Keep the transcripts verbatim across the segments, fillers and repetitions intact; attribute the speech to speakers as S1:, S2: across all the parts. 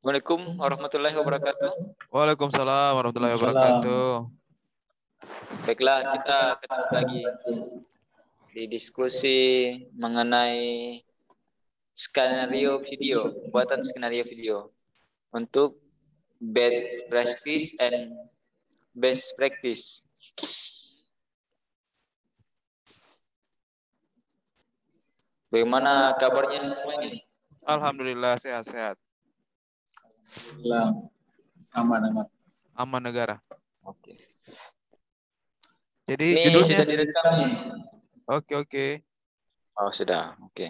S1: Assalamualaikum warahmatullahi wabarakatuh.
S2: Waalaikumsalam warahmatullahi wabarakatuh.
S1: Baiklah, kita ketemu lagi di diskusi mengenai skenario video, pembuatan skenario video untuk best practice and best practice. Bagaimana kabarnya semuanya?
S2: Alhamdulillah sehat-sehat.
S3: Alhamdulillah aman aman.
S2: Aman negara.
S1: Oke.
S2: Jadi
S1: Ini
S2: judulnya.
S1: sudah direkam nih.
S2: Oke oke.
S1: Oh sudah, oke.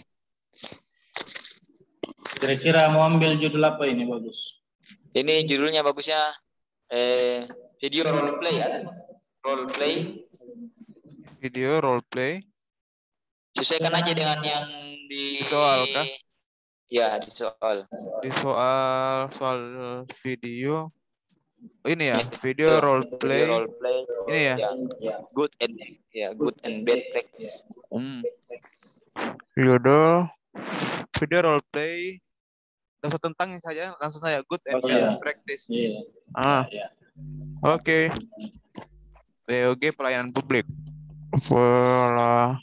S3: Kira-kira mau ambil judul apa ini bagus?
S1: Ini judulnya bagusnya eh, video role play ya? Role play.
S2: Video role play.
S1: Sesuaikan aja dengan yang di
S2: Soal kah?
S1: Ya, di soal.
S2: Di soal soal video. Ini ya,
S1: Ya,
S2: video role play.
S1: Video role play.
S2: Ini ya.
S1: Ya, good and ya, good and bad practice.
S2: Hmm. Judul video role play. Langsung tentang saja, langsung saya good and
S3: Oh,
S2: bad
S3: iya.
S2: practice.
S3: Iya.
S2: Ah,
S3: Ya.
S2: oke. P O G pelayanan publik. Pola.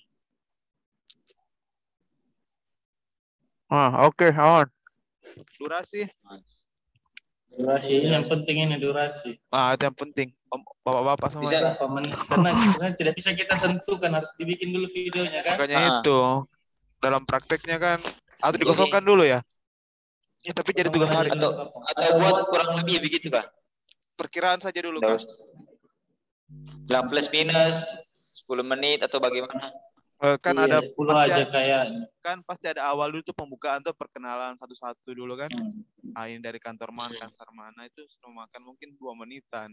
S2: Ah, oke, aman. Durasi.
S3: Durasi ini yang penting ini durasi.
S2: Ah, itu yang penting. Om- Bapak-bapak semua.
S1: Bisa.
S3: Berapa menit? Karena sebenarnya tidak bisa kita tentukan, harus dibikin dulu videonya kan?
S2: Makanya
S1: Ah.
S2: itu dalam prakteknya kan atau
S1: Jadi-
S2: dikosongkan dulu ya. Ya, tapi jadi tugas hari.
S1: Atau atau buat kurang lebih begitu, Pak.
S2: Perkiraan saja dulu kan.
S1: Bilang plus minus sepuluh menit atau bagaimana?
S2: Eh, kan
S3: Iya,
S2: ada
S3: sepuluh
S2: pasti
S3: aja
S2: ada-
S3: kayaknya.
S2: kan pasti ada awal dulu tuh pembukaan tuh perkenalan satu-satu dulu kan.
S3: Hmm.
S2: Ah, ini dari kantor mana, kantor mana itu sudah makan mungkin dua menitan.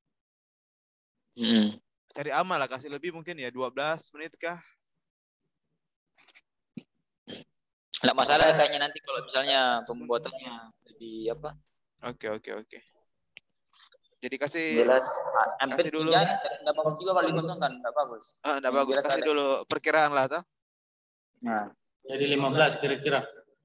S1: Hmm.
S2: Cari aman lah, kasih lebih mungkin ya dua belas menit kah?
S1: Nggak masalah kayaknya nanti kalau misalnya pembuatannya lebih apa?
S2: Oke oke oke. Jadi kasih
S1: Jelas. Hampir
S2: kasih dulu.
S1: tiga, nggak bagus juga kalau dikosongkan, nggak bagus.
S2: Ah, enggak
S1: Yang
S2: bagus.
S1: jelas
S2: Kasih
S1: ada.
S2: dulu perkiraan lah toh.
S1: Nah,
S3: Jadi lima belas kira-kira.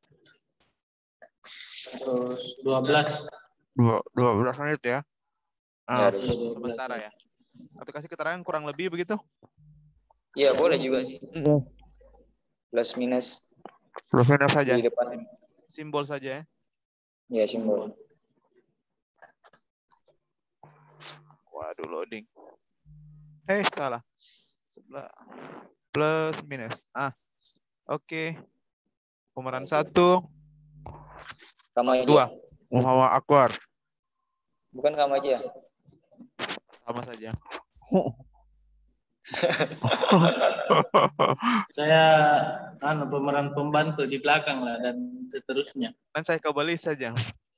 S3: Terus dua belas.
S2: Dua, dua belas menit ya. Ah,
S1: Ya,
S3: Iya, dua belas.
S2: sementara ya. Atau kasih keterangan kurang lebih begitu?
S1: iya boleh juga sih. Plus minus
S2: Plus minus saja.
S1: di depan.
S2: Simbol saja ya.
S1: Ya simbol.
S2: Waduh, loading. Eh, salah. Sebelah. Plus minus. Ah, oke. Pemeran satu,
S1: Kamu aja.
S2: dua. Muhammad Akbar.
S1: Bukan kamu aja.
S2: Sama saja.
S3: Saya anu pemeran pembantu di belakang lah dan seterusnya.
S2: Dan saya kembali saja.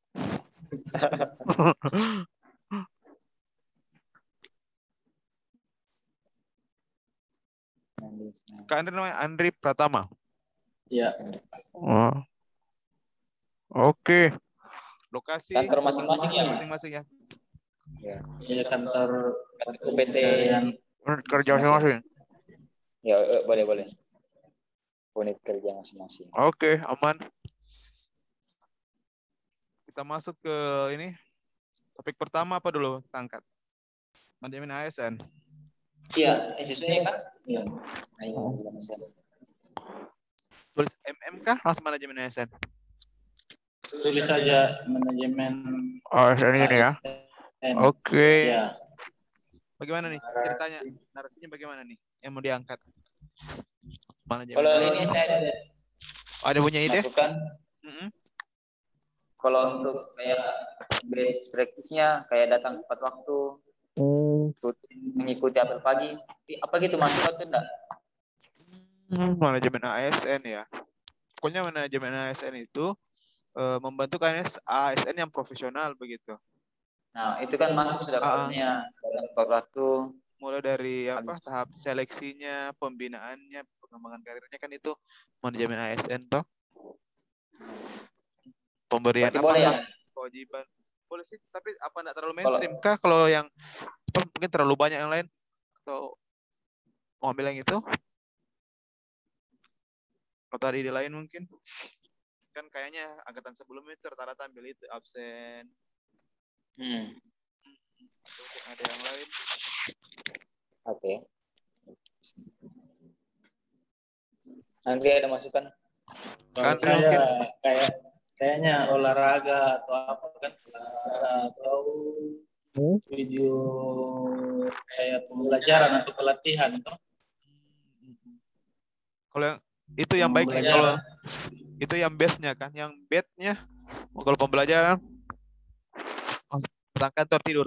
S2: Kak Andri namanya Andri Pratama.
S3: Ya.
S2: Oh. Oke. Lokasi
S1: Kantor masing-masing ya.
S2: masing-masing ya.
S1: Ya.
S3: Iya kantor
S1: Kantor U P T.
S3: pencarian.
S2: Kerja masing-masing.
S1: Ya eh, boleh boleh. Unit kerja masing-masing.
S2: Oke, aman. Kita masuk ke ini. Topik pertama apa dulu? Tangkat. Manajemen A S N.
S1: Iya, sesuai kan? Iya. Ayo, juga masalah.
S2: Tulis M M kah? Langsung manajemen A S N.
S3: Tulis saja manajemen
S2: A S N ini ya.
S3: A S N.
S2: Oke.
S3: Ya.
S2: Bagaimana nih ceritanya? Narasinya bagaimana nih yang mau diangkat? Manajemen
S1: Kalau
S2: A S N.
S1: ini saya ada
S2: Ada punya ide?
S1: masukan.
S2: Mm-mm.
S1: Kalau untuk kayak best practice-nya kayak datang tepat waktu, rutin mengikuti apel pagi, apa gitu masuk atau enggak?
S2: Hmm, manajemen A S N ya. Pokoknya manajemen A S N itu eh, membentuk A S N yang profesional begitu.
S1: Nah, itu kan masuk sudah
S2: Ah.
S1: harusnya datang tepat waktu.
S2: Mulai dari apa
S1: Habis.
S2: tahap seleksinya, pembinaannya, pengembangan karirnya kan itu manajemen A S N toh. Pemberian
S1: Berarti
S2: apa
S1: boleh
S2: hak,
S1: ya?
S2: kewajiban. Boleh sih, tapi apa enggak terlalu
S1: Kalau-
S2: mainstream kah kalau yang apa, mungkin terlalu banyak yang lain atau mau ambil yang itu? Atau ada ide lain mungkin? Kan kayaknya angkatan sebelumnya itu rata-rata ambil itu absen.
S1: Hmm.
S2: Ada yang lain?
S1: Oke. Okay. Andri ada masukan?
S3: Kalau
S2: Andri
S3: saya
S2: mungkin?
S3: kayak kayaknya olahraga atau apa kan, olahraga atau hmm? video kayak pembelajaran atau pelatihan toh.
S2: Kalau yang itu yang baik nih, kalau itu yang best-nya kan, yang bad-nya kalau pembelajaran pulang kantor tidur.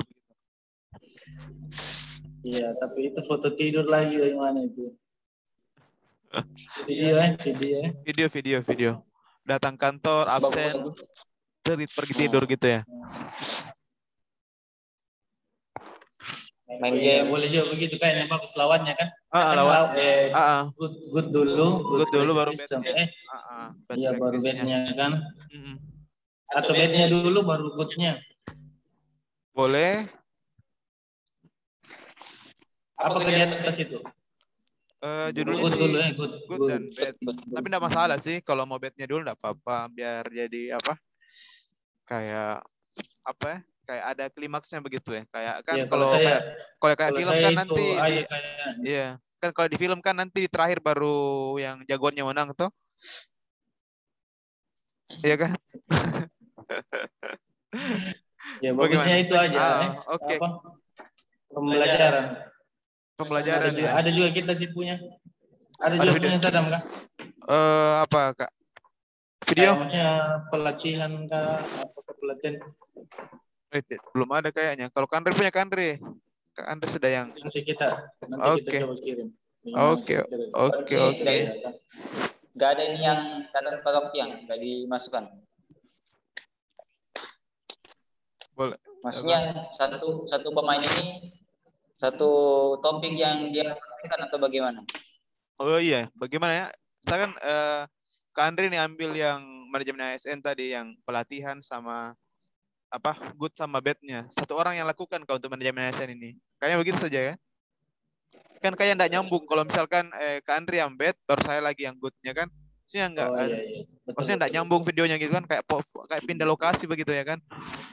S3: Iya, tapi itu foto tidur lagi dari mana itu? Video eh, video eh.
S2: Video, video, video. Datang kantor, absen, terit pergi tidur gitu ya.
S3: Main game. Ya, boleh juga begitu kayaknya bagus lawannya kan.
S2: Ah,
S3: kan
S2: lawan.
S3: law, eh,
S2: ah, ah.
S3: good, good dulu,
S2: good, good dulu baru
S3: system.
S2: bednya.
S3: Eh,
S2: ah, ah.
S3: iya baru bednya kan.
S2: Mm-hmm.
S3: Atau bednya dulu baru goodnya.
S2: Boleh.
S3: Apa kegiatan atas itu?
S2: Uh, judulnya
S3: good
S2: sih
S3: dulu, eh, good,
S2: good,
S3: good
S2: dan bad.
S3: good, good.
S2: Tapi enggak masalah sih kalau mau bednya dulu enggak apa-apa, biar jadi apa? Kayak apa ya? Kayak ada klimaksnya begitu ya. Kayak kan
S3: ya,
S2: kalau kayak kalau kayak
S3: kalau
S2: film kan
S3: itu
S2: nanti di,
S3: kayak...
S2: iya, kan kalau di film kan nanti di terakhir baru yang jagoannya menang tuh. Iya kan?
S3: Ya bagusnya itu aja.
S2: Ah,
S3: eh,
S2: Oke. Okay.
S3: Apa? Pembelajaran.
S2: Pembelajaran
S3: ada juga,
S2: ya.
S3: ada juga kita sih punya. Ada, ada juga
S2: video.
S3: punya Sadam kan?
S2: Eh uh, apa kak? Video?
S3: Kayak maksudnya pelatihan kak? Apa pelatihan?
S2: Eh, belum ada kayaknya. Kalau Kandri punya Kandri. Kak Andre sudah yang.
S3: Nanti kita nanti
S2: okay.
S3: kita coba kirim.
S2: Oke, oke, oke.
S1: Gak ada ini yang datang pada waktu yang gak dimasukkan.
S2: Boleh.
S1: Maksudnya satu satu pemain ini satu topik yang dia lakukan atau bagaimana?
S2: Oh iya, bagaimana ya? Saya kan eh, Kak Andre nih ambil yang manajemen A S N tadi, yang pelatihan sama apa good sama badnya. Satu orang yang lakukan kau untuk manajemen A S N ini. Kayaknya begitu saja ya. Kan kayak enggak nyambung kalau misalkan eh, Kak Andre yang bad, baru saya lagi yang goodnya kan. Maksudnya enggak
S3: oh,
S2: kan?
S3: Iya, iya. Betul,
S2: maksudnya enggak nyambung videonya gitu kan, kayak kayak pindah lokasi begitu ya kan?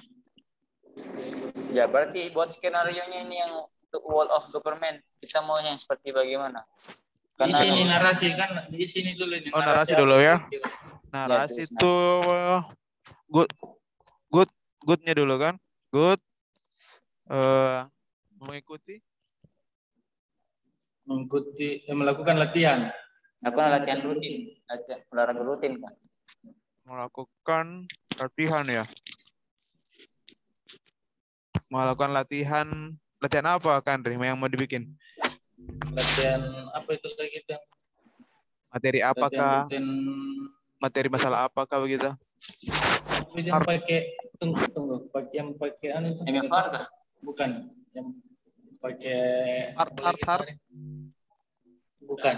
S1: Ya berarti buat skenario-nya ini yang untuk Wall of Government, kita mau yang seperti bagaimana?
S3: Karena di sini narasi kan, di sini dulu ini.
S2: Oh narasi, narasi dulu ya. Narasi
S1: ya,
S2: tuh good, good, goodnya dulu kan, good. Uh, mengikuti,
S3: mengikuti, eh, melakukan latihan.
S1: Melakukan latihan rutin, latihan olahraga rutin kan.
S2: Melakukan latihan ya. Melakukan latihan, latihan apa kan, Ri, yang mau dibikin?
S3: Latihan apa itu lagi tuh?
S2: Materi apakah?
S3: Latihan,
S2: materi masalah apakah begitu?
S3: Yang pakai tunggu tunggu, pakai yang pakai anu itu.
S1: M F R kah?
S3: Bukan, yang pakai
S2: art art art.
S3: Bukan.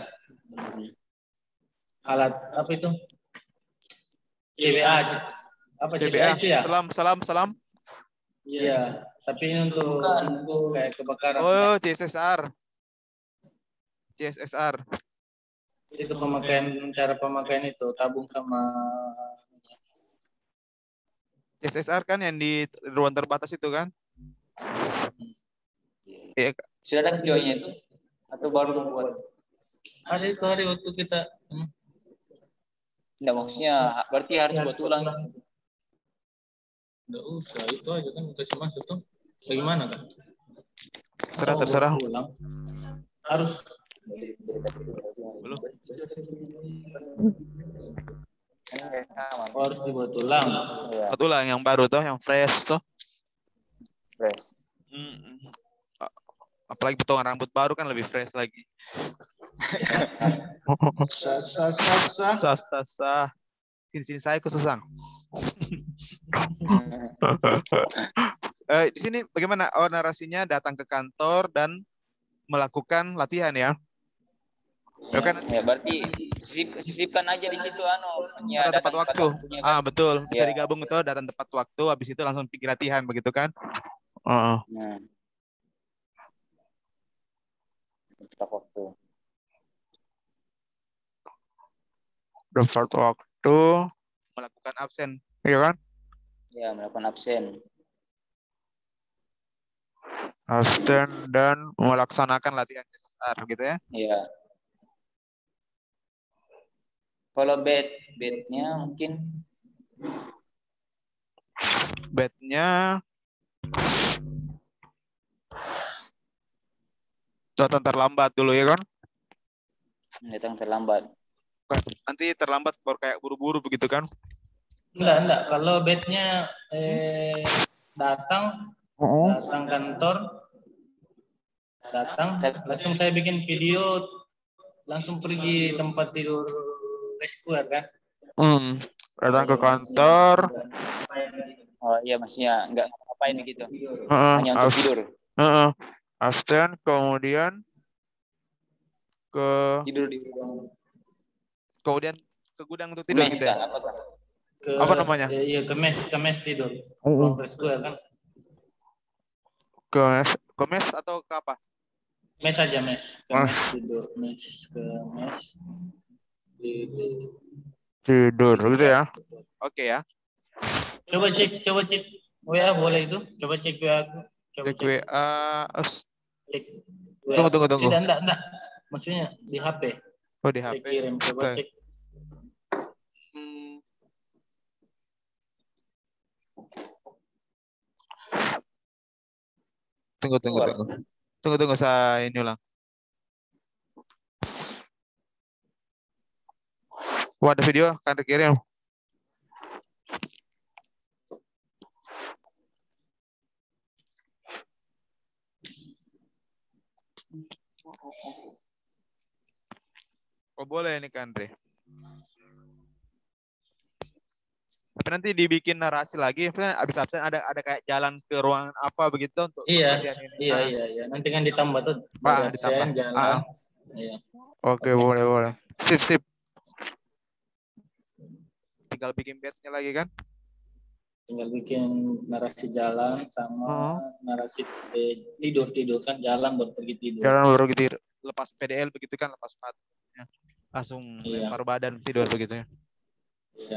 S3: Alat apa itu? C B A. Apa C B A itu ya?
S2: Salam, salam, salam.
S3: Iya, tapi ini untuk,
S1: Bukan.
S3: untuk kayak kebakaran.
S2: Oh, C S S R. C S S R.
S3: Itu pemakaian, cara pemakaian itu tabung sama
S2: C S S R kan yang di ruang terbatas itu kan? Iya.
S1: Sudah ada videonya itu atau baru membuat?
S3: Ada itu hari waktu kita.
S1: Tidak, maksudnya berarti harus buat ulang.
S3: Nggak usah, itu aja kan kasih masuk tuh. Bagaimana kan?
S2: Terserah, terserah.
S3: Ulang. Harus.
S2: Belum.
S3: Oh, harus dibuat ulang.
S2: Buat ulang yang baru tuh, yang fresh tuh.
S1: Fresh.
S2: Hmm. Apalagi potongan rambut baru kan lebih fresh lagi.
S3: Sah sah sah sah.
S2: Sah sah sah. Sini sini saya kesusang. eh, di sini bagaimana? Oh, narasinya datang ke kantor dan melakukan latihan ya.
S1: Ya, kan? Ya berarti sisipkan aja di situ anu.
S2: Ya, datang tepat waktu. Kan? Ah betul. Bisa ya. Digabung itu datang tepat waktu. Habis itu langsung pergi latihan begitu kan? Uh.
S1: Nah. Tepat waktu.
S2: Tepat waktu. melakukan absen, iya kan?
S1: Ya, melakukan absen.
S2: Absen dan melaksanakan latihan C S R gitu ya?
S1: Iya. Kalau bed, bednya mungkin
S2: bednya datang terlambat dulu ya kan?
S1: datang terlambat.
S2: Nanti terlambat baru kayak buru-buru begitu kan?
S3: Enggak, enggak. Kalau bednya eh, datang,
S2: Oh.
S3: datang kantor, datang, langsung saya bikin video, langsung pergi tempat tidur rescuer kan?
S2: Hmm. Datang ke kantor.
S1: Oh iya, maksudnya nggak ngapain gitu.
S2: Uh,
S1: Hanya untuk tidur.
S2: Uh, absen, kemudian ke
S1: Tidur di ruang.
S2: Kemudian ke gudang untuk tidur
S1: Mes,
S2: gitu ya?
S1: Kak, apa, Kak?
S3: Ke,
S2: Apa namanya?
S3: Eh, iya, ke mes, ke mes tidur. Ruang rescuer kan?
S2: Ke mes, ke mes atau ke apa?
S3: Mes aja mes, ke
S2: Ah.
S3: mes tidur, mes ke mes tidur.
S2: Tidur gitu ya? Oke ya.
S3: Coba cek, coba cek W A boleh itu? Coba cek W A aku. Coba
S2: Cek W A. Us.
S3: Cek W A.
S2: Tunggu, tunggu, tunggu.
S3: Tidak, enggak, enggak. Maksudnya di H P.
S2: Oh, di
S3: Saya
S2: H P.
S3: kirim, coba
S2: Astaga.
S3: cek.
S2: Hmm. Tunggu, tunggu, tunggu. Tunggu, tunggu, saya ini ulang. Wah, ada video kan dikirim. Oh, boleh ini kan, Andre. Tapi nanti dibikin narasi lagi, habis absen ada ada kayak jalan ke ruangan apa begitu untuk
S3: Iya,
S2: latihan ini.
S3: iya,
S2: Ah.
S3: iya, iya. Nanti kan ditambah tuh.
S2: Ah,
S3: Dari
S2: ditambah.
S3: absen, jalan.
S2: Ah, ah.
S3: Iya.
S2: Oke,
S3: Oke.
S2: boleh, boleh. Sip, sip. Tinggal bikin bednya lagi kan?
S3: Tinggal bikin narasi jalan sama
S2: Oh.
S3: narasi eh, tidur tidur kan jalan baru pergi tidur.
S2: Jalan baru gitu, lepas P D L begitu kan, lepas sepatunya, langsung
S3: Iya.
S2: lempar badan tidur begitu ya.
S3: Iya.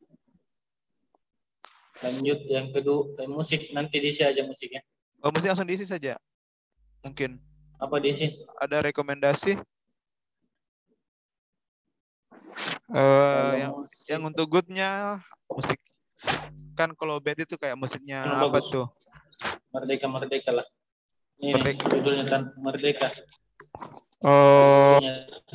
S3: Lanjut yang kedua, eh, musik nanti diisi aja musiknya.
S2: Oh, mesti langsung diisi saja. Mungkin.
S3: Apa diisi?
S2: Ada rekomendasi? Uh, yang
S3: musik.
S2: yang untuk goodnya musik kan, kalau bad itu kayak musiknya
S3: Yang
S2: apa
S3: bagus.
S2: tuh?
S3: Merdeka Merdeka lah. Ini
S2: Merdeka.
S3: judulnya kan Merdeka.
S2: Oh.
S3: Judulnya.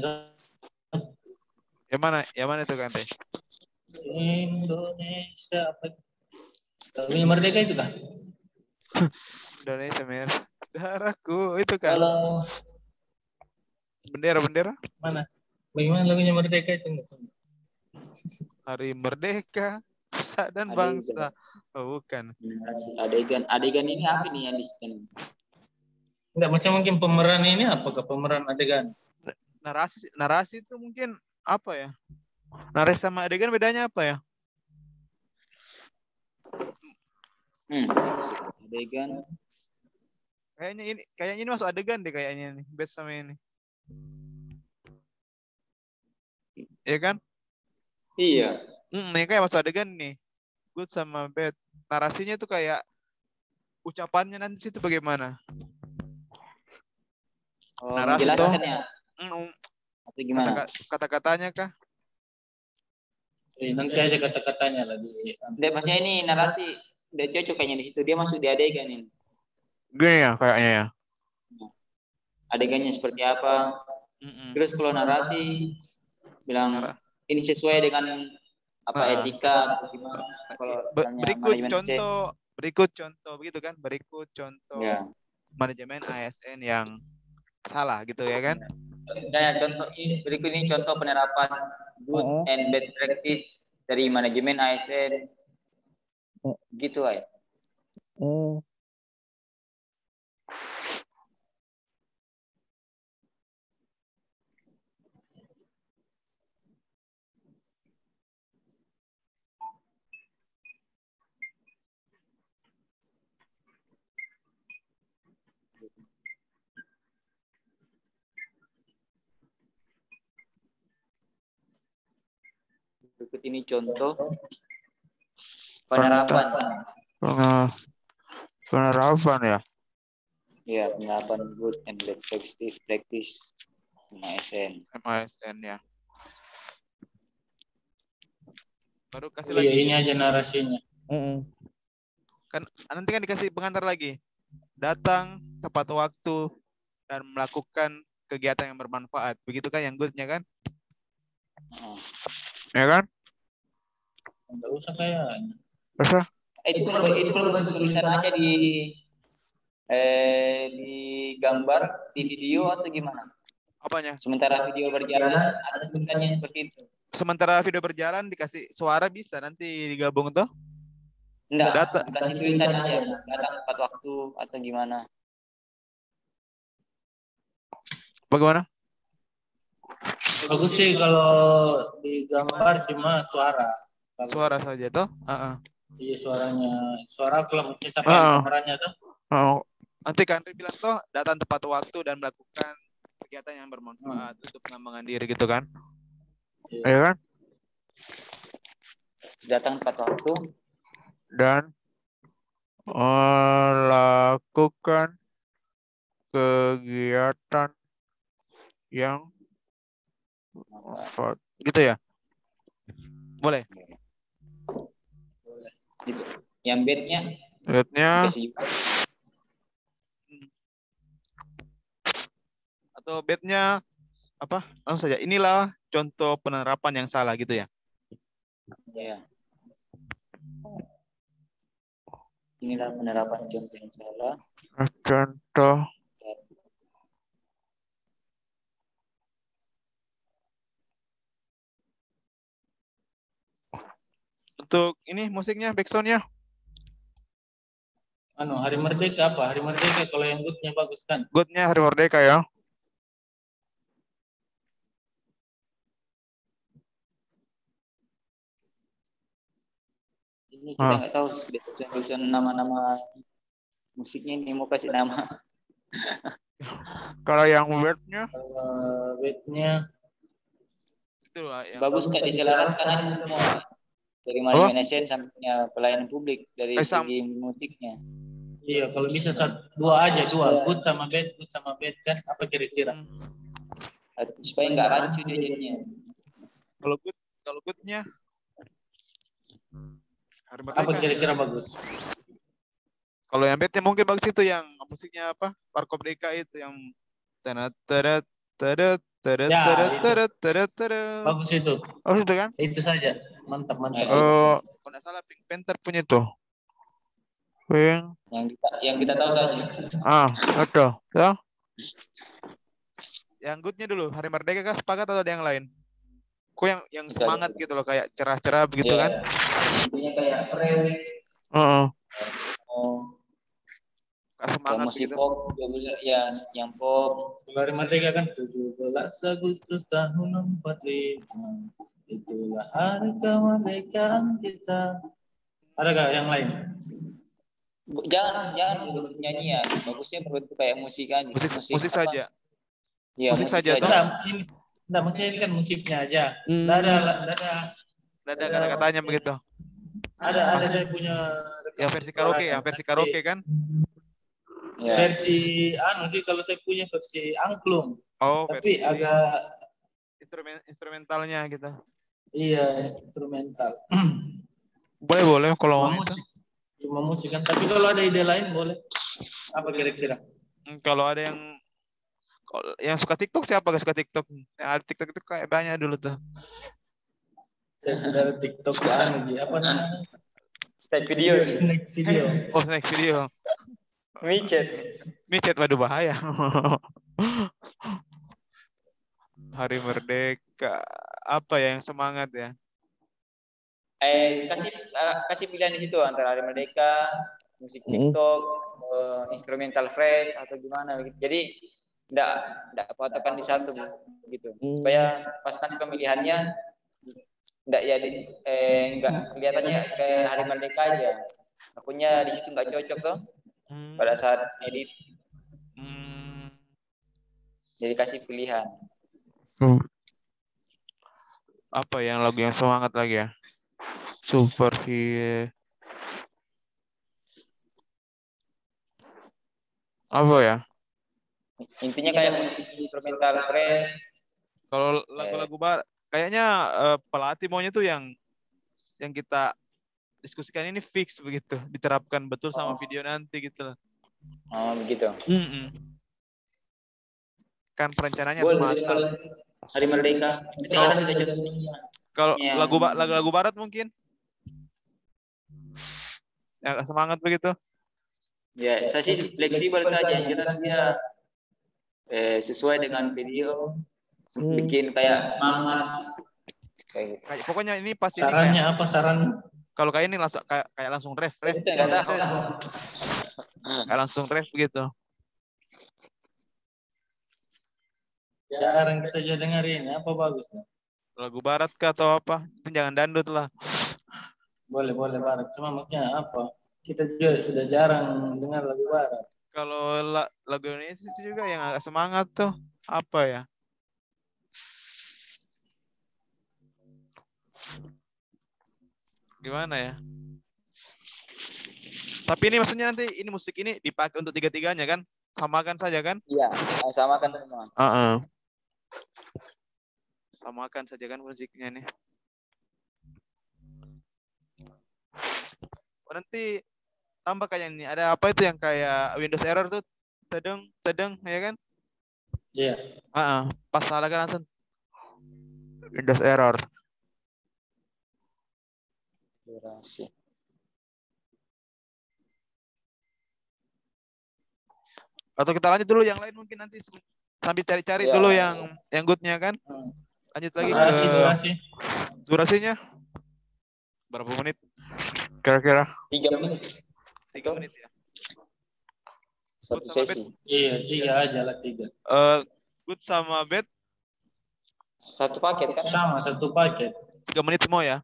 S2: Yang mana? Yang mana itu kan, Teh?
S3: Indonesia apa? Lagunya Merdeka itu kah?
S2: Indonesia mer. Darahku itu kan.
S3: Kalau
S2: Bendera-bendera?
S3: mana? Bagaimana lagunya Merdeka itu?
S2: Hari Merdeka, Nusa dan Bangsa. Oh, bukan.
S1: Adegan, adegan ini apa nih yang di-scan?
S3: Enggak, macam mungkin pemeran ini apakah pemeran adegan?
S2: Narasi narasi itu mungkin apa ya? Narasi sama adegan bedanya apa ya?
S1: Hmm, adegan.
S2: Kayaknya ini kayaknya ini masuk adegan deh kayaknya nih, best sama ini. Iya kan?
S1: Iya.
S2: Hmm, ini kayak masuk adegan nih. Good sama bad. Narasinya tuh kayak ucapannya nanti situ bagaimana?
S1: Oh,
S2: Narasi
S1: menjelaskan
S2: tuh,
S1: ya?
S2: mm,
S1: Atau gimana?
S2: kata, kata-katanya kah?
S3: Eh, nanti aja kata-katanya lah di.
S1: Dia maksudnya ini narasi udah cocok kayaknya di situ, dia masuk di adegan ini.
S2: Gini ya kayaknya ya.
S1: Adegannya seperti apa?
S2: Mm-mm.
S1: Terus kalau narasi bilang
S2: Nar-
S1: ini sesuai dengan apa
S2: Nah,
S1: etika atau gimana? Kalau
S2: Be-
S1: misalnya
S2: berikut
S1: manajemen
S2: contoh, berikut contoh begitu kan? Berikut contoh
S1: ya.
S2: manajemen A S N yang salah gitu ya kan?
S1: Misalnya contoh ini berikut ini contoh penerapan good
S2: Oh.
S1: and bad practice dari manajemen A S N.
S2: Oh.
S1: Gitu ay.
S2: Oh.
S1: Berikut ini contoh penerapan.
S2: Pener- penerapan ya.
S1: Ya, penerapan good and bad practice, practice M A S N.
S2: M A S N ya. Baru kasih
S3: Iya,
S2: lagi.
S3: ini aja narasinya.
S2: Kan nanti kan dikasih pengantar lagi. Datang tepat waktu dan melakukan kegiatan yang bermanfaat. Begitu kan yang good-nya kan?
S1: Uh.
S2: Ya kan?
S3: Enggak usah kayaknya.
S2: Masa?
S1: Itu kalau itu kalau tulisannya di eh di gambar, di video atau gimana?
S2: Apanya?
S1: Sementara video berjalan ada tulisannya seperti itu.
S2: Sementara video berjalan dikasih suara bisa nanti digabung tuh?
S1: Enggak,
S2: Data.
S1: dikasih tulisan aja, datang tepat waktu atau gimana?
S2: Bagaimana?
S3: Bagus sih kalau di gambar cuma suara. Kalau
S2: Suara saja tuh? Uh-uh.
S3: Iya suaranya, suara kalau mesti sampai
S2: Uh-uh.
S3: kameranya tuh.
S2: Oh, nanti kan bilang tuh datang tepat waktu dan melakukan kegiatan yang bermanfaat hmm. untuk pengembangan diri gitu kan? Iya ya kan?
S1: Datang tepat waktu
S2: dan melakukan kegiatan yang bermanfaat gitu ya? Boleh?
S1: Boleh. Gitu. Yang bednya?
S2: Bednya atau bednya apa? Langsung saja. Inilah contoh penerapan yang salah gitu ya?
S1: Iya. Inilah penerapan contoh yang salah.
S2: Contoh. Untuk ini musiknya, backsoundnya.
S3: Anu, Hari Merdeka apa? Hari Merdeka kalau yang good-nya bagus kan?
S2: Good-nya Hari Merdeka ya.
S1: Ini kita nggak ah. tahu sebetulnya nama-nama musiknya ini mau kasih nama.
S2: Kalau yang bad-nya?
S3: Uh, bad-nya
S1: bagus kan diselaraskan semua. Dari manajemen S N sampai pelayanan publik dari eh, segi musiknya.
S3: Iya, kalau bisa satu, dua aja, dua. Good sama bad, good sama bad kan apa kira-kira?
S1: Supaya nggak rancu jadinya.
S2: Kalau good, kalau goodnya
S3: apa kira-kira bagus?
S2: Kalau yang bednya mungkin bagus itu yang musiknya apa? Warkop D K itu yang teret teret teret teret teret teret teret.
S3: Bagus itu.
S2: Oh itu kan?
S3: Itu saja. Mantap mantap.
S2: Oh, kalau nggak salah Pink Panther punya tuh. Pink.
S1: Yang kita yang kita tahu saja.
S2: Ah, betul. Ya. Yang goodnya dulu Hari Merdeka kan sepakat atau ada yang lain? Kok yang yang semangat gitu loh kayak cerah-cerah begitu yeah. kan?
S1: Intinya kayak fresh.
S2: Uh-uh.
S1: Oh.
S2: Semangat
S1: musik
S2: gitu.
S1: Pop, ya, yang pop.
S3: Hari Merdeka kan tujuh belas Agustus tahun empat puluh lima. Itulah hari kemerdekaan kita. Adakah yang lain?
S1: Jangan, jangan nyanyi ya. Bagusnya berbentuk kayak musik aja.
S2: Musik, musik, musik saja.
S1: Ya,
S2: musik, musik saja. Toh?
S3: Enggak, ini, enggak, maksudnya ini kan musiknya aja. Hmm. Enggak ada, enggak ada.
S2: Enggak ada kata-katanya begitu.
S3: Ada, ada saya punya.
S2: Yang versi karaoke ya, versi karaoke kan?
S3: Ya. Versi anu sih kalau saya punya versi angklung.
S2: Oh,
S3: tapi versi agak
S2: instrumen instrumentalnya gitu.
S3: Iya, instrumental.
S2: Boleh boleh kalau
S3: cuma musik. Cuma musik kan, tapi kalau ada ide lain boleh. Apa kira-kira?
S2: Hmm, kalau ada yang yang suka TikTok siapa gak suka TikTok? Yang ada TikTok itu kayak banyak dulu tuh.
S3: Saya sudah TikTok anu apa namanya?
S1: Snack video.
S3: Snack video.
S2: Oh, snack video.
S1: Micet.
S2: Micet, waduh bahaya. Hari Merdeka. Apa ya yang semangat ya?
S1: Eh, kasih uh, kasih pilihan di situ antara Hari Merdeka, musik TikTok, uh, instrumental fresh atau gimana gitu. Jadi enggak enggak patokan di satu gitu. Supaya pas nanti pemilihannya enggak ya eh enggak kelihatannya kayak Hari Merdeka aja. Akunya di situ enggak cocok tuh. Hmm. Pada saat edit. Hmm. Jadi kasih pilihan.
S2: Hmm. Apa yang lagu yang semangat lagi ya? Super Hero. Apa ya?
S1: Intinya kayak musik instrumental fresh.
S2: Kalau
S1: Eh,
S2: lagu-lagu barat, kayaknya eh, pelatih maunya tuh yang yang kita diskusikan ini fix begitu, diterapkan betul sama
S1: oh,
S2: video nanti gitu loh.
S1: oh begitu.
S2: Mm-mm. Kan perencanaannya harus
S1: Boleh. Jadi kalau
S2: matang.
S1: Hari Merdeka, penting
S2: Kalau
S1: ada sudah jadwalnya.
S2: kalau
S1: Yang
S2: lagu ba- lagu-lagu barat mungkin ya semangat begitu.
S1: ya saya sih fleksibel saja, yang jelas dia eh, sesuai dengan video,
S2: Hmm.
S1: bikin kayak semangat kayak gitu.
S2: Kayak pokoknya ini pasti ini
S3: Sarannya
S2: kayak
S3: apa saran?
S2: kalau kayak ini langsung kayak kayak langsung ref ref
S1: Itu enggak tahu.
S2: kayak langsung ref begitu.
S3: Jarang kita aja dengerin. Apa bagusnya?
S2: Lagu barat kah atau apa? Itu jangan dangdut lah.
S3: Boleh boleh barat. Cuma maksudnya apa? Kita juga sudah jarang dengar lagu barat.
S2: Kalau la- lagu Indonesia sih juga yang agak semangat tuh apa ya? Gimana ya? Tapi ini maksudnya nanti ini musik ini dipakai untuk tiga-tiganya kan? Samakan saja kan?
S1: Iya, sama kan semua.
S2: Uh-uh. Samakan saja kan musiknya nih. Oh, nanti tambah kayak ini. Ada apa itu yang kayak Windows error tuh? Tedeng, tedeng, ya kan?
S3: Iya.
S2: Uh-uh. Pas salah kan langsung Windows error.
S1: Durasi.
S2: Atau kita lanjut dulu yang lain mungkin nanti sambil cari-cari
S1: Iya.
S2: dulu yang yang goodnya kan.
S3: Hmm.
S2: Lanjut lagi ke
S3: Durasi durasi.
S2: durasinya berapa menit? Kira-kira
S1: Tiga menit.
S2: tiga menit ya.
S1: Satu
S2: Good sama bad.
S1: sesi.
S3: Iya tiga aja lah tiga.
S2: Uh, good sama bad
S1: Satu paket kan?
S3: Sama satu paket.
S2: tiga menit semua ya.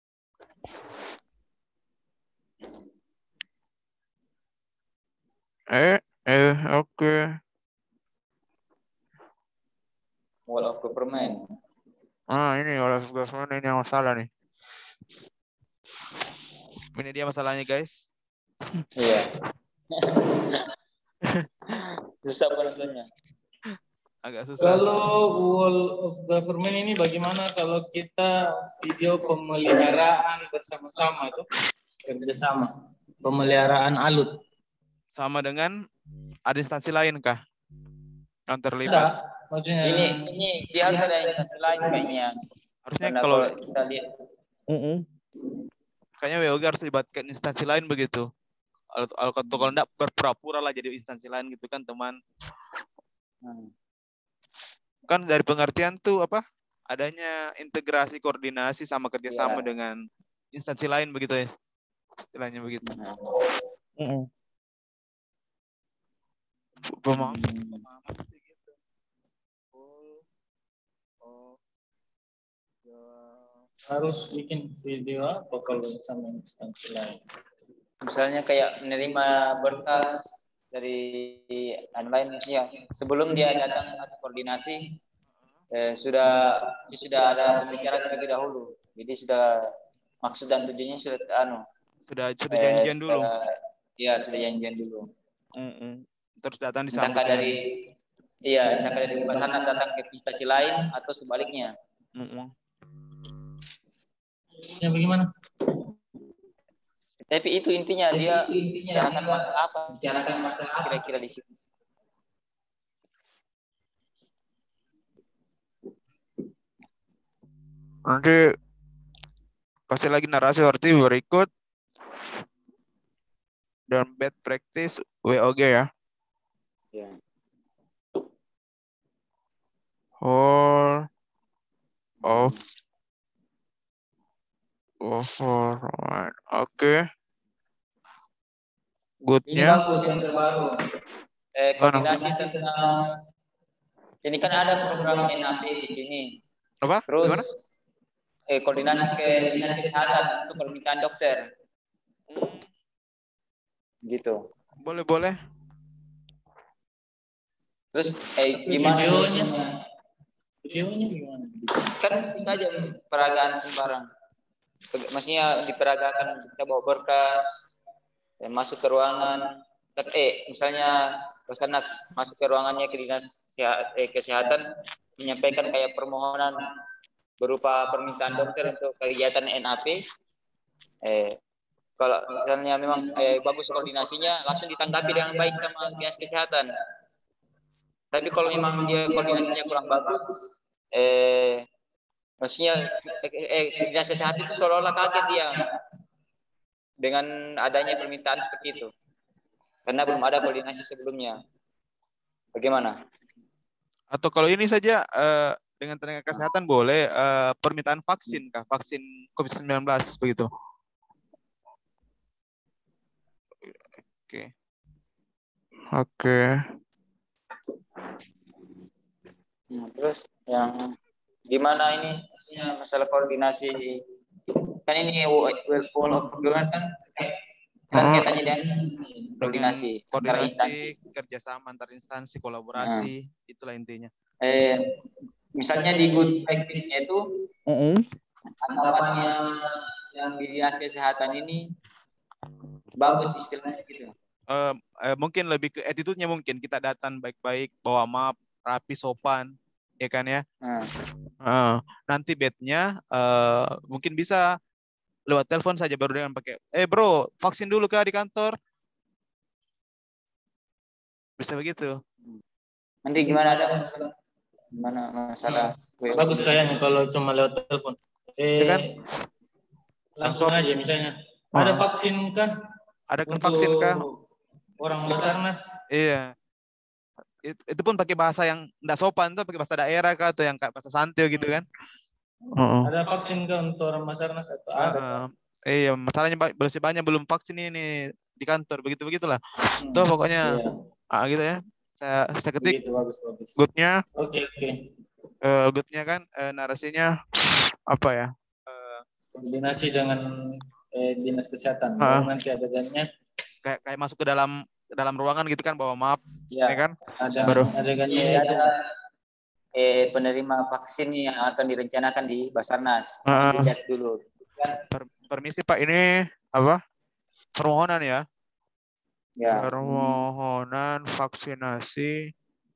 S2: Eh, eh, oke. Okay.
S1: Wall of Government.
S2: Ah, ini Wall of Government ini yang masalah nih. Ini dia masalahnya guys.
S1: Iya. Susah penontonnya.
S2: Agak susah.
S3: Kalau Wall of Government ini bagaimana kalau kita video pemeliharaan bersama-sama tuh kerjasama pemeliharaan alut?
S2: Sama dengan ada instansi lain kah yang terlibat?
S3: Ada, maksudnya
S1: Ini ini dia harus ada instansi lain kayaknya.
S2: Harusnya
S1: Karena
S2: kalau
S1: kalau kita lihat
S2: uh-uh. kayaknya W O G harus libatkan instansi lain begitu. Kalau kalau enggak berpura-pura lah jadi instansi lain gitu kan teman.
S1: hmm.
S2: Kan dari pengertian tuh apa? Adanya integrasi koordinasi sama kerjasama
S1: Ya.
S2: dengan instansi lain begitu ya. Istilahnya begitu.
S1: Nah.
S2: Uh-uh. Pemahaman, pemahaman sih gitu. Oh, oh, ya.
S3: harus bikin video apa kalau sama instansi lain?
S1: Misalnya kayak menerima berkas dari online ya. Sebelum dia datang atau koordinasi eh, sudah sudah ada pembicaraan terlebih dahulu. Jadi sudah maksud dan tujuannya sudah anu.
S2: Sudah sudah
S1: Eh,
S2: janjian
S1: sudah,
S2: dulu.
S1: Iya, sudah janjian dulu.
S2: Uh-uh. Terus datang
S1: Entahkah
S2: disambut
S1: dari iya, entahkah dari sana datang ke instansi lain atau sebaliknya.
S2: uh-uh.
S3: Ya bagaimana?
S1: Tapi itu intinya dia bicarakan masalah apa? Bicarakan masalah kira-kira di sini.
S2: Nanti kasih lagi narasi arti berikut dan bad practice W O G ya.
S1: Ya.
S2: Whole of government. Oke. Okay.
S1: Ini
S2: Goodnya.
S1: bagus yang terbaru. Eh, koordinasi tentang ini kan ada program N A P di sini.
S2: Apa?
S1: Terus
S2: Gimana?
S1: eh, koordinasi ke dinas kesehatan untuk permintaan dokter. Gitu.
S2: Boleh boleh.
S1: Terus eh, gimana
S3: videonya? Videonya gimana?
S1: Kan kita aja peragaan sembarang. Maksudnya diperagakan, kita bawa berkas, masuk ke ruangan. Eh, misalnya Basarnas masuk ke ruangannya ke dinas kesehatan, menyampaikan kayak permohonan berupa permintaan dokter untuk kegiatan N A P. Eh, kalau misalnya memang eh, bagus koordinasinya, langsung ditanggapi dengan baik sama dinas kesehatan. Tapi kalau memang dia koordinasinya kurang bagus, eh, maksudnya eh, dinas kesehatan itu seolah-olah kaget dia dengan adanya permintaan seperti itu, karena belum ada koordinasi sebelumnya. Bagaimana?
S2: Atau kalau ini saja uh, dengan tenaga kesehatan boleh uh, permintaan vaksin kah? Vaksin covid sembilan belas begitu. Oke. Oke.
S1: Nah, terus yang gimana ini masalah koordinasi, kan ini whole of procurement kan kan kaitannya dengan koordinasi,
S2: dengan koordinasi, kerjasama antar instansi, kolaborasi, nah. Itulah intinya.
S1: Eh, misalnya di good practice-nya itu, uh-uh. anggapannya yang di dinas kesehatan ini bagus istilahnya gitu.
S2: Uh, uh, mungkin lebih ke attitude-nya, mungkin kita datang baik-baik, bawa map, rapi, sopan, ya kan ya. Uh. Uh, nanti bednya uh, mungkin bisa lewat telepon saja baru dengan pakai, eh bro, vaksin dulu kah di kantor? Bisa begitu.
S1: Nanti gimana ada masalah? Gimana masalah?
S3: Hmm. Bagus kayaknya kalau cuma lewat telepon. Eh, kan? Langsung aja misalnya. Oh. Ada vaksin kah?
S2: Ada vaksin kah?
S3: Orang Basarnas.
S2: Iya. Itu pun pakai bahasa yang enggak sopan tuh, pakai bahasa daerah kah atau yang kayak bahasa santai gitu kan?
S3: Uh-uh. Ada vaksin kah untuk orang Basarnas atau uh-uh. ada?
S2: Iya, masalahnya masih banyak belum vaksin ini di kantor, begitu begitulah. Hmm. Tuh pokoknya. Iya. Ah gitu ya. Saya, saya ketik.
S3: Begitu, bagus, bagus.
S2: Good-nya.
S3: Oke, okay, oke. Okay.
S2: Uh, good-nya kan uh, narasinya apa ya?
S3: Uh, Koordinasi dengan eh, dinas kesehatan. Uh, nanti adegannya
S2: kayak kayak masuk ke dalam dalam ruangan gitu kan, bawa map, ya, ya kan?
S3: Ada baru adegannya
S1: ada eh penerima vaksin yang akan direncanakan di Basarnas.
S2: Uh,
S1: Dilihat dulu.
S2: Per, permisi Pak, ini apa? Permohonan ya?
S1: Ya.
S2: Permohonan vaksinasi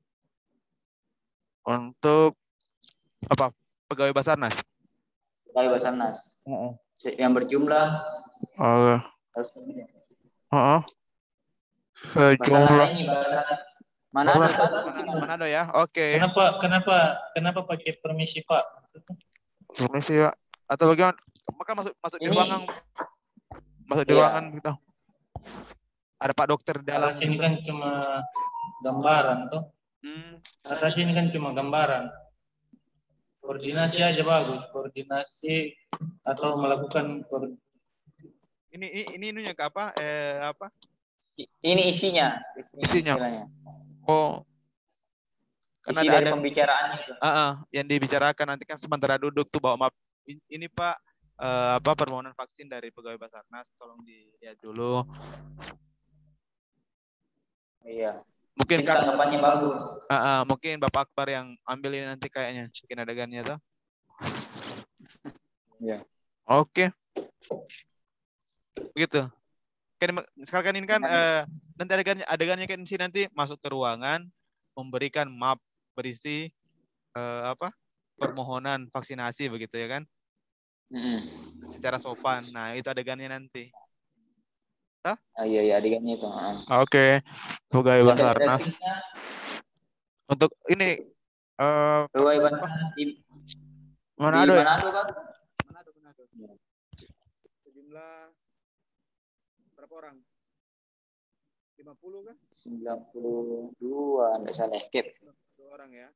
S2: untuk apa? Pegawai Basarnas.
S1: Pegawai Basarnas. Uh-uh. Yang berjumlah.
S2: Oh. Uh-uh.
S1: Sejumlah. Manado,
S2: Manado, Manado ya. Oke. Okay.
S3: Kenapa kenapa kenapa pakai permisi Pak?
S2: Permisi Pak. Atau bagaimana? Maka masuk masuk di ruangan. Masuk di
S1: iya.
S2: ruangan kita. Ada Pak Dokter dalam.
S3: Arah sini kan cuma gambaran tuh. Hmm. Arah sini kan cuma gambaran. Koordinasi aja bagus, koordinasi atau melakukan koordinasi.
S2: Ini ini ini ininya ke apa? Eh apa?
S1: Ini isinya.
S2: Isinya. Istilahnya. Oh.
S1: Karena isi ada, dari pembicaraan itu.
S2: Uh, uh, yang dibicarakan nanti kan sementara duduk tuh bawa map. Ini Pak uh, apa permohonan vaksin dari pegawai Basarnas, tolong dilihat dulu.
S1: Iya.
S2: Mungkin
S1: kan tanggapannya bagus.
S2: Uh, uh, mungkin Bapak Akbar yang ambil ini nanti kayaknya, bikin adegannya tuh.
S1: Iya.
S2: Oke. Okay. Begitu. Kan sekarang ini kan uh, nanti adegannya adegannya kan sih nanti masuk ke ruangan, memberikan map berisi uh, apa? Permohonan vaksinasi begitu ya kan?
S1: Mm-hmm.
S2: Secara sopan. Nah, itu adegannya nanti.
S1: Hah? Ah, iya, iya adegannya itu.
S2: Oke. Okay. Pegawai Basarnas. Untuk ini uh,
S1: pegawai Basarnas di
S2: Manado
S1: di
S2: ya?
S1: Manado kan?
S2: Manado, Manado. Sejumlah berapa orang? lima puluh kan?
S1: sembilan puluh dua, enggak salah. Kep.
S2: Dua orang ya.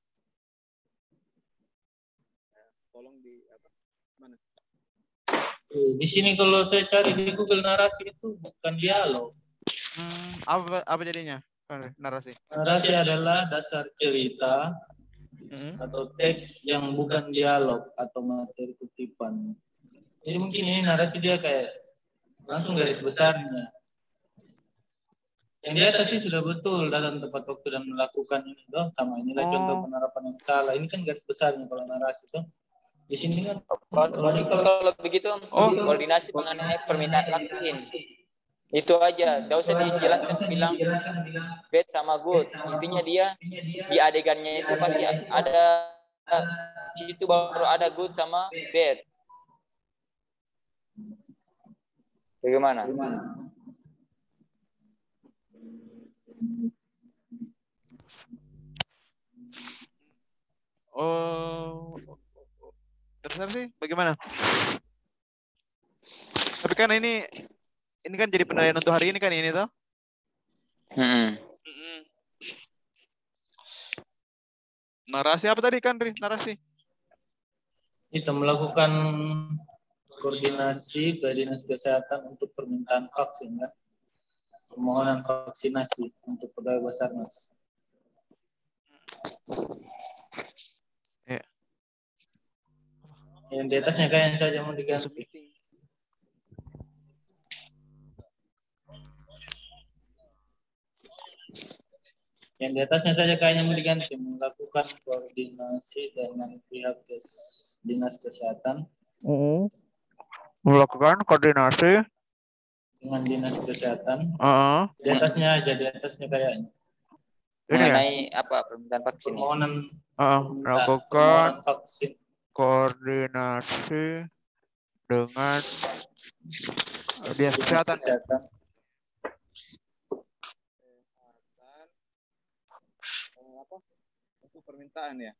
S2: Tolong di apa? Mana?
S3: Di sini kalau saya cari di Google narasi itu bukan dialog.
S2: Hmm, apa apa jadinya? Narasi.
S3: Narasi adalah dasar cerita hmm. atau teks yang bukan dialog atau materi kutipan. Jadi mungkin ini narasi dia kayak langsung garis besarnya. Yang di atas sih sudah betul datang tepat waktu dan melakukan ini tuh sama inilah
S2: Oh.
S3: contoh penerapan yang salah. Ini kan garis besarnya kalau narasi tuh. Di sini kan
S1: Kalau kalau begitu,
S2: Oh.
S1: koordinasi mengenai permintaan vaksin. Itu aja, tidak usah dijelaskan bilang bad sama good. Intinya dia di adegannya itu pasti ada di situ baru ada good sama bad. Bagaimana?
S2: Oh, terus sih bagaimana? Tapi kan ini ini kan jadi penilaian untuk hari ini kan ini toh?
S1: Hmm.
S2: Narasi apa tadi kan, Ri? Narasi?
S3: Itu melakukan koordinasi ke dinas kesehatan untuk permintaan vaksin kan. Permohonan vaksinasi untuk pegawai Basarnas.
S2: Ya.
S3: Yang di atasnya kayak saja mau diganti. Yang di atasnya saja kayaknya mau diganti, melakukan koordinasi dengan pihak kes, dinas kesehatan.
S2: Uh-uh. Melakukan koordinasi
S3: dengan dinas kesehatan.
S2: Uh-uh.
S3: Di atasnya aja, di atasnya kayaknya.
S1: Mengenai ya? Apa permintaan vaksin?
S3: Permohonan,
S2: uh,
S3: melakukan permohonan vaksin.
S2: Koordinasi dengan dinas kesehatan.
S3: kesehatan.
S2: Apa? Untuk permintaan ya.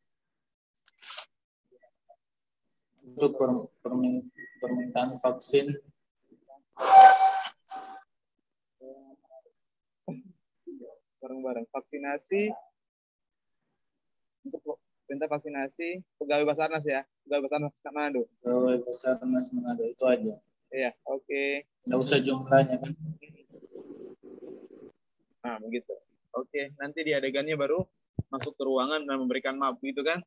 S3: Untuk per, permin, permintaan vaksin.
S2: Bareng-bareng vaksinasi untuk perintah vaksinasi pegawai Basarnas ya, pegawai Basarnas Manado.
S3: Pegawai Basarnas Manado itu aja.
S2: Iya, oke. Okay.
S3: Nggak usah jumlahnya kan.
S2: Nah, begitu. Oke, okay. Nanti di adegannya baru masuk ke ruangan dan memberikan map gitu kan?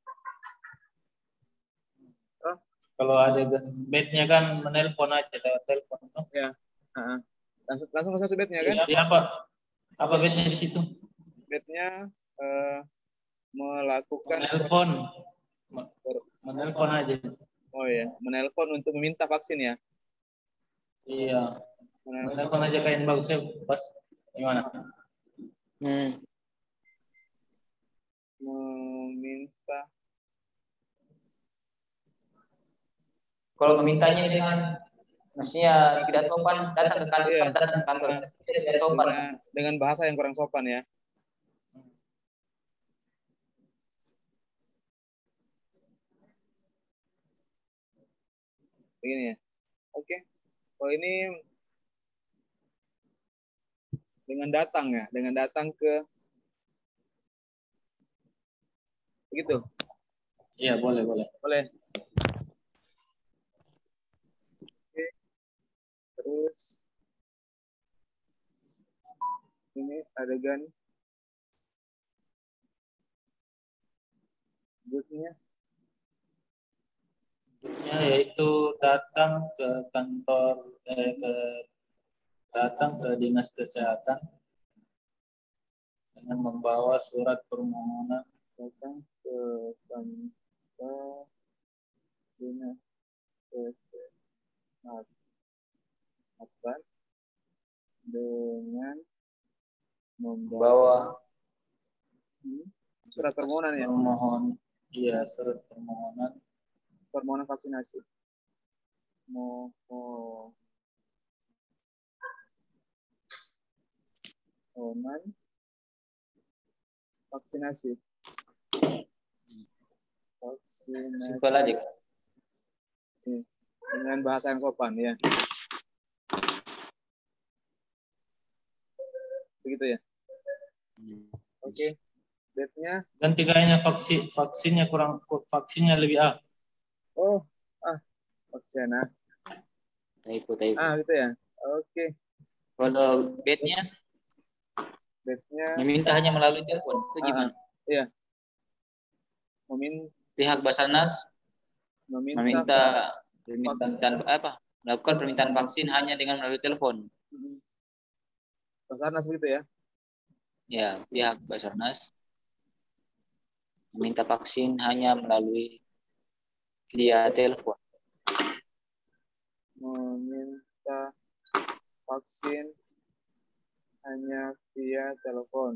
S3: Oh. Kalau adegan bednya kan menelpon aja lewat telepon. Oh.
S2: Ya. Uh-huh. Langsung langsung masuk bednya kan?
S3: Iya, apa? Apa bednya di situ?
S2: Bednya uh, melakukan
S3: menelpon, menelpon aja.
S2: Oh ya, menelpon untuk meminta vaksin ya?
S3: Iya. Menelpon aja kayak yang bagusnya pas gimana?
S1: Hmm.
S2: Meminta.
S1: Kalau memintanya dengan maksudnya tidak sopan, datang ke kantor, iya. datang ke kantor. Tidak sopan.
S2: Dengan, dengan bahasa yang kurang sopan ya. Begini ya. Oke. Kalau ini dengan datang ya, dengan datang ke begitu.
S3: Iya, boleh, boleh.
S2: Boleh. Oke. Terus ini adegan berikutnya.
S3: Ya, yaitu datang ke kantor eh, ke datang ke dinas kesehatan dengan membawa surat permohonan.
S2: Datang ke kantor dinas kesehatan dengan membawa hmm, surat permohonan ya.
S3: Permohon, iya surat permohonan.
S2: Permohonan vaksinasi. Mohon permohonan vaksinasi. Vaksinasi.
S1: Simpel aja.
S2: Dengan bahasa yang sopan ya. Begitu ya. Oke. Okay. Date-nya
S3: ganti kayaknya vaksin vaksinnya kurang vaksinnya lebih ah.
S2: Oh, ah, vaksin ah.
S1: Typo, typo.
S2: Ah, gitu ya. Oke. Okay.
S1: Kalau bed-nya?
S2: Bed-nya
S1: meminta hanya melalui telepon. Itu gimana?
S2: Ah, iya. Memin
S1: pihak Basarnas
S2: meminta,
S1: meminta permintaan apa? Melakukan permintaan vaksin hanya dengan melalui telepon.
S2: Basarnas begitu ya?
S1: Ya, pihak Basarnas meminta vaksin hanya melalui via telepon.
S2: Meminta vaksin hanya via telepon.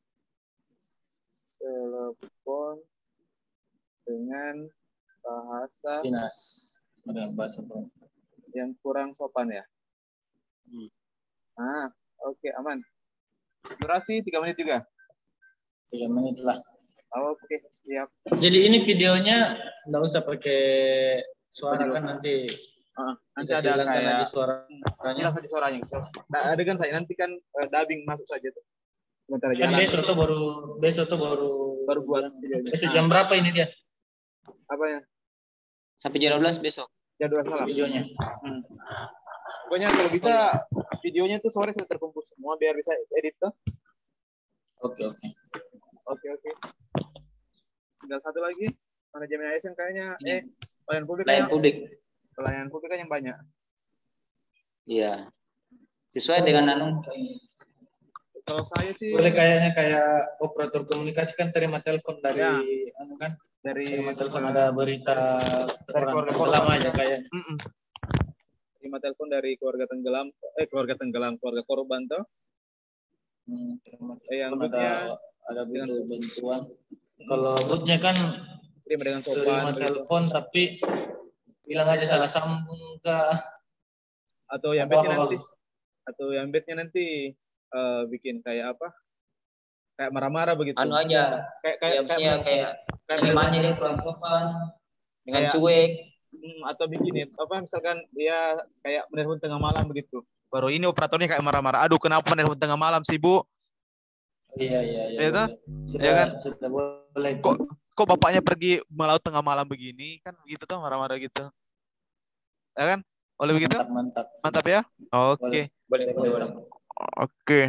S2: Telepon dengan bahasa
S3: dinas, dengan bahasa
S2: yang kurang sopan ya.
S1: Hmm.
S2: Ah, oke, okay, aman. Durasi tiga menit juga.
S3: Tiga menit lah.
S2: Oke, okay, siap.
S3: Jadi ini videonya nggak usah pakai suara
S2: Video.
S3: Kan nanti.
S2: Uh, nanti ada kayak
S3: suaranya.
S2: Jelas aja suaranya. Nah, adegan saya nanti kan uh, dubbing masuk saja tuh. Sementara
S3: kan
S2: jalan.
S3: Besok tuh baru besok tuh baru
S2: baru buat videonya.
S3: Besok jam ah. berapa ini dia?
S2: Apa ya?
S1: Sampai jam dua belas besok.
S2: Jam dua belas malam
S3: videonya.
S2: Hmm. Pokoknya kalau bisa videonya tuh sore sudah terkumpul semua biar bisa edit tuh.
S3: Oke, oke.
S2: Oke, oke. Tinggal satu lagi. Manajemen A S N kayaknya eh pelayanan publik
S1: pelayanan publik.
S2: Pelayanan publik kan yang banyak.
S1: Iya. Sesuai dengan anu.
S2: Kalau saya sih
S3: boleh kayaknya kayak operator komunikasi kan terima telepon dari
S2: ya.
S3: anu kan
S2: dari
S3: terima telepon ada berita
S2: dari
S3: orang tenggelam aja kayak.
S2: Mm -mm. Terima telepon dari keluarga tenggelam eh keluarga tenggelam keluarga korban tuh.
S3: Hmm,
S2: eh, yang
S3: ada ada butuh bantuan. Kalau butnya kan
S2: terima dengan sopan.
S3: Terima telepon tapi bilang aja salah sambung kah?
S2: Atau yang bednya nanti bagus. Atau yang bednya nanti uh, bikin kayak apa? Kayak marah-marah begitu.
S1: Anu aja.
S2: Kayak kayak
S1: ya,
S2: kayak
S1: kayak kirimannya dia kurang sopan dengan
S2: kayak,
S1: cuek.
S2: Hmm, atau bikin apa misalkan dia kayak menelpon tengah malam begitu. Baru ini operatornya kayak marah-marah. Aduh, kenapa menelpon tengah malam sih, Bu?
S3: Iya, iya, iya.
S2: Ya,
S3: sudah,
S2: ya kan?
S3: Sudah boleh.
S2: Kok kok bapaknya pergi melaut tengah malam begini? Kan begitu tuh marah-marah gitu. Ya kan? Boleh begitu?
S3: Mantap, mantap.
S2: Mantap ya? Oke. Okay.
S1: Boleh, boleh, boleh.
S2: Oke. Okay.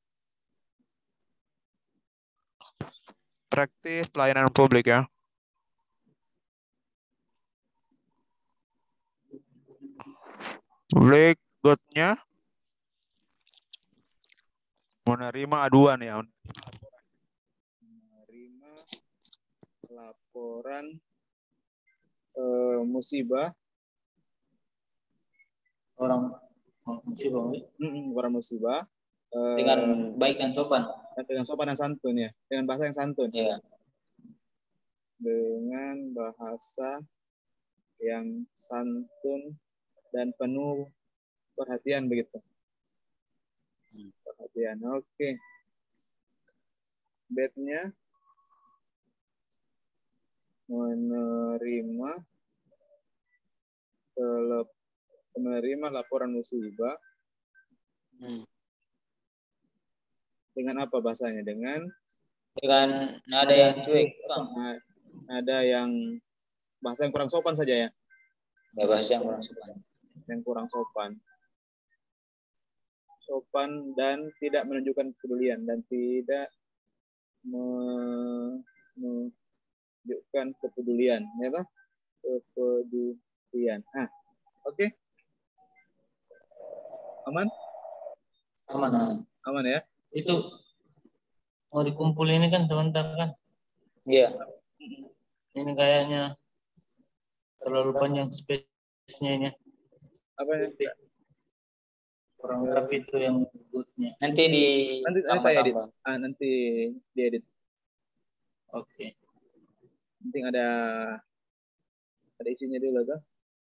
S2: Praktis pelayanan publik ya. Publik godnya menerima aduan ya. Menerima laporan eh, musibah
S3: orang musibah,
S2: mm, orang musibah eh,
S1: dengan baik dan sopan.
S2: Dengan sopan dan santun ya, dengan bahasa yang santun.
S1: Ya.
S2: Dengan bahasa yang santun dan penuh perhatian begitu. Perhatian, oke. Okay. Bednya menerima telep, menerima laporan musibah.
S1: Hmm.
S2: Dengan apa bahasanya? Dengan
S1: dengan nada yang cuek,
S2: Bang. Nada yang bahasa yang kurang sopan saja ya.
S1: Ya, bahasa yang kurang sopan.
S2: Yang kurang sopan. Sopan dan tidak menunjukkan kepedulian dan tidak menunjukkan kepedulian, ya toh? Kepedulian. Ah, oke. Okay. Aman?
S3: Aman, aman.
S2: Aman ya?
S3: Itu mau dikumpul ini kan sebentar kan?
S1: Iya.
S3: Ini kayaknya terlalu panjang space-nya ini.
S2: Apa ya?
S3: Kurang rapi itu yang bootnya.
S1: Nanti di
S2: nanti, nanti saya edit. Ah, nanti diedit.
S3: Oke. Okay.
S2: Penting ada ada isinya dulu tuh.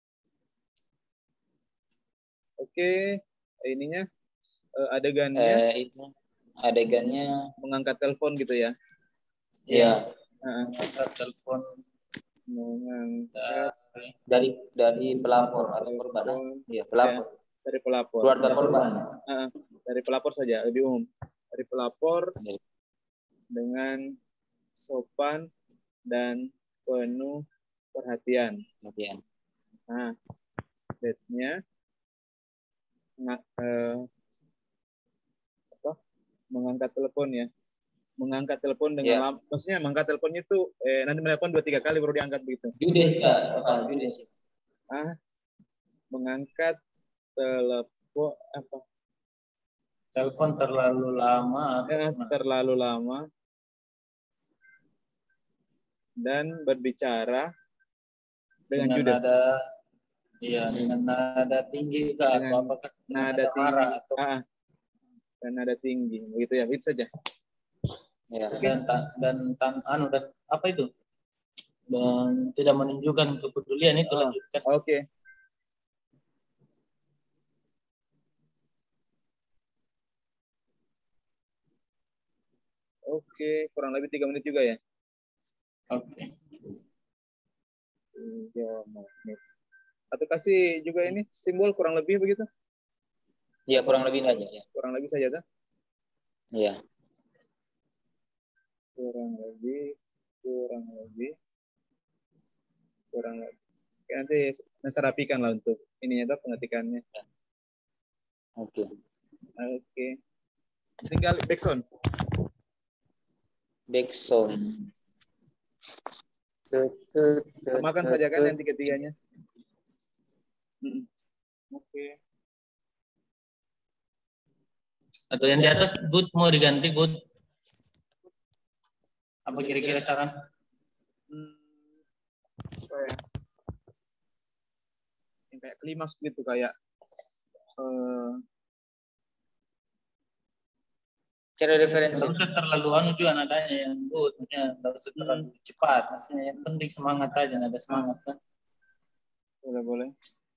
S2: Oke, okay. Ininya uh, adegannya.
S1: Eh, itu adegannya
S2: mengangkat telepon gitu ya.
S1: Iya.
S2: Uh,
S3: mengangkat telepon
S2: mengangkat
S1: dari dari pelapor atau korban. Iya, pelapor.
S2: Ya. Dari pelapor.
S1: Keluarga korban.
S2: Uh, dari pelapor saja, lebih umum. Dari pelapor ya. Dengan sopan dan penuh perhatian.
S1: Perhatian.
S2: Nah, bednya nah, uh, apa? Mengangkat telepon ya. Mengangkat telepon dengan
S1: ya.
S2: lampu. Maksudnya mengangkat teleponnya itu eh, nanti menelpon dua tiga kali baru diangkat begitu.
S1: Judes ya, apa Judes?
S2: Ah, mengangkat telepon apa
S3: Telepon terlalu lama.
S2: Ya, terlalu lama. Dan berbicara dengan, dengan judes.
S3: Nada, iya, dengan nada tinggi kah,
S2: dengan
S3: atau apakah dengan
S2: nada,
S3: nada
S2: tinggi.
S3: marah atau
S2: ah, dan nada tinggi, begitu ya, itu saja.
S3: Ya, dan dan tan anu dan apa itu? Dan tidak menunjukkan kepedulian itu,
S2: oh,
S3: lanjutkan.
S2: Oke. Okay. Oke, kurang lebih tiga menit juga ya.
S3: Oke.
S2: Tiga menit. Atau kasih juga ini simbol kurang lebih begitu?
S1: Iya, kurang lebih aja. Ya.
S2: Kurang lebih saja tuh.
S1: Iya.
S2: Kurang lebih, kurang lebih, kurang lebih. Oke, nanti saya rapikan lah untuk ininya tuh pengetikannya.
S1: Oke.
S2: Oke. Tinggal backsound.
S1: Backsound.
S2: Samakan saja kan yang tiga-tiganya. Oke.
S3: Atau yang di atas good mau diganti good. Apa kira-kira saran?
S2: Hmm. Kayak, kayak klimaks gitu kayak. Uh,
S1: Cara referensi.
S3: Tidak usah terlalu anu juga nadanya yang good, maksudnya tidak usah terlalu hmm. cepat, maksudnya yang penting semangat aja, nada semangat kan.
S2: Boleh boleh.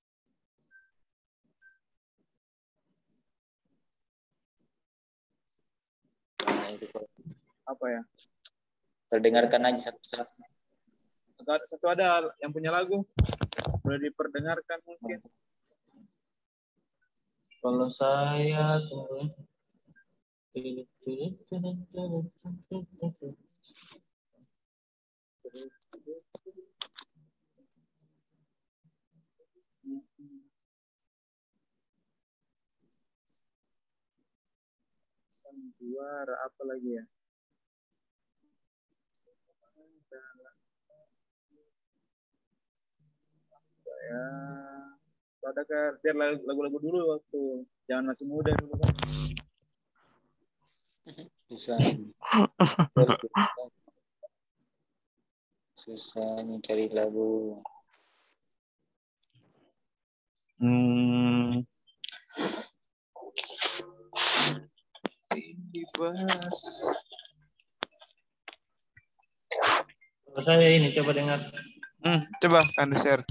S1: Nah, itu
S2: apa ya?
S1: Perdengarkan aja satu-satu.
S2: Satu, satu ada yang punya lagu, boleh diperdengarkan mungkin.
S3: Kalau saya tuh
S2: Sandiwara apa lagi ya? Ya, ada kan biar lagu-lagu dulu waktu jangan masih muda dulu kan.
S1: Susah. Susah mencari lagu.
S2: Hmm. Dibahas.
S3: Kalau saya ini coba dengar.
S2: Hmm, coba Anda share.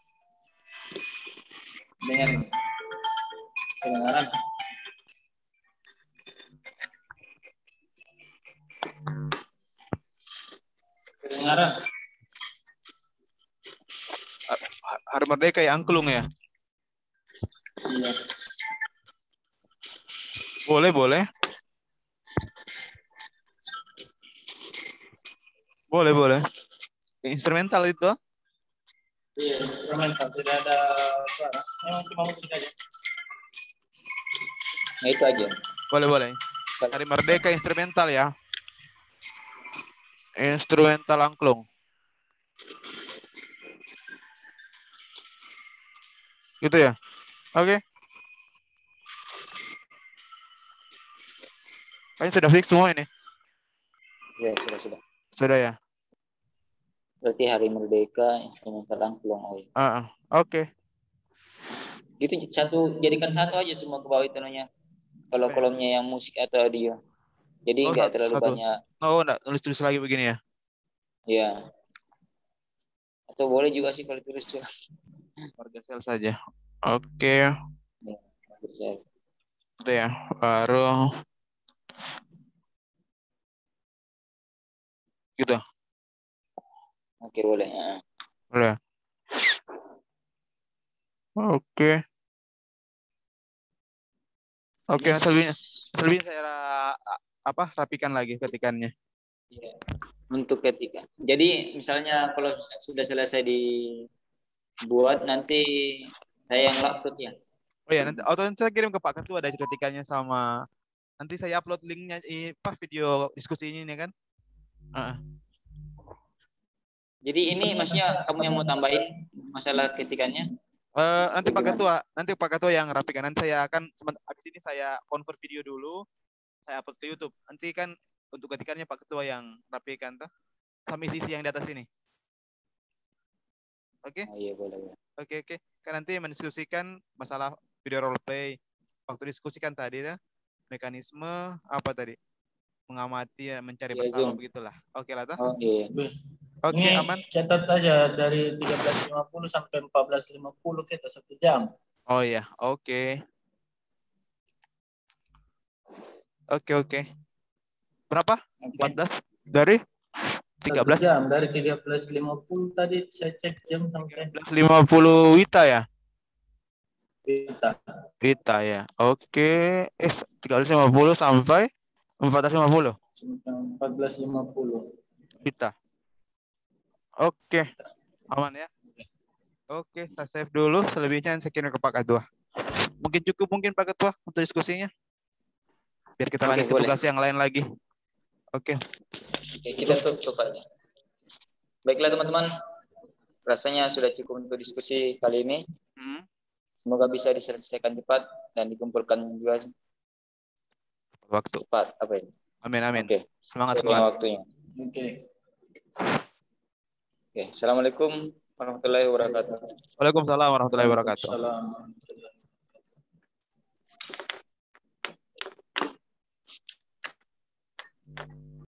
S3: Dengar ini. Kedengaran. Kedengaran.
S2: Hari Merdeka ya angklung ya?
S3: Iya.
S2: Boleh, boleh. Boleh, boleh. Instrumental itu?
S3: Iya, instrumental. Tidak ada suara. Memang cuma musik aja.
S1: Nah, itu aja.
S2: Boleh, boleh. Hari Merdeka instrumental ya. Instrumental angklung. Gitu ya? Oke. Okay. Kayaknya sudah fix semua ini.
S1: Ya, sudah, sudah.
S2: Sudah ya?
S1: Berarti Hari Merdeka instrumental angklung. Oh, iya.
S2: Uh, Oke. Okay.
S1: Itu satu, jadikan satu aja semua ke bawah itu namanya. Kalau okay. kolomnya yang musik atau audio. Jadi oh, enggak terlalu satu. Banyak.
S2: Oh, enggak tulis-tulis lagi begini ya?
S1: Iya. Atau boleh juga sih kalau tulis tuh.
S2: Warga sel saja. Oke. Okay.
S1: Ya, warga sel.
S2: Itu ya. Baru gitu.
S1: Oke, boleh. Ya.
S2: Boleh. Oke. Oke, yes. selebihnya, selebihnya saya apa rapikan lagi ketikannya.
S1: Ya. Untuk ketika. Jadi misalnya kalau sudah selesai dibuat nanti saya yang upload ya.
S2: Oh ya, nanti atau saya kirim ke Pak Ketua ada ketikannya sama nanti saya upload linknya i pas video diskusi ini nih kan. Uh.
S1: Jadi ini maksudnya kamu yang mau tambahin masalah ketikannya?
S2: Uh, nanti Pak Ketua, nanti Pak Ketua yang rapikan. Nanti saya akan abis ini saya convert video dulu, saya upload ke YouTube. Nanti kan untuk ketikannya Pak Ketua yang rapikan tuh, sama sisi yang di atas ini. Oke? Okay?
S1: Oh, iya boleh.
S2: Oke okay, oke. Okay. Kan nanti mendiskusikan masalah video role play. Waktu diskusikan tadi ya, mekanisme apa tadi? Mengamati, mencari
S1: ya,
S2: bersama
S1: Jum.
S2: begitulah. Oke okay lah tuh.
S1: Oh iya.
S2: Oke, okay, aman.
S3: Catat aja dari tiga belas lima puluh sampai empat belas lima puluh kita satu jam.
S2: Oh iya, oke. Okay. Oke, okay, oke. Okay. Berapa? Okay. empat belas dari tiga belas
S3: satu jam dari tiga belas lima puluh tadi saya cek jam sampai
S2: tiga belas lima puluh Wita ya?
S3: Wita.
S2: Wita ya. Oke, okay. Eh tiga belas lima puluh sampai empat belas lima puluh.
S3: empat belas lima puluh.
S2: Wita. Oke, okay. Aman ya. Oke, okay, saya save dulu. Selebihnya saya kirim ke Pak Ketua. Mungkin cukup mungkin Pak Ketua untuk diskusinya. Biar kita lanjut okay, ke tugas yang lain lagi. Oke. Okay.
S1: Okay, kita tutup Pak. Baiklah teman-teman. Rasanya sudah cukup untuk diskusi kali ini. Hmm. Semoga bisa diselesaikan cepat dan dikumpulkan juga
S2: waktu.
S1: Cepat apa ini?
S2: Amin amin.
S1: Oke. Okay.
S2: Semangat semangat.
S1: Waktunya.
S3: Oke. Okay.
S1: Oke, Assalamualaikum warahmatullahi wabarakatuh.
S2: Waalaikumsalam warahmatullahi wabarakatuh.
S3: Waalaikumsalam.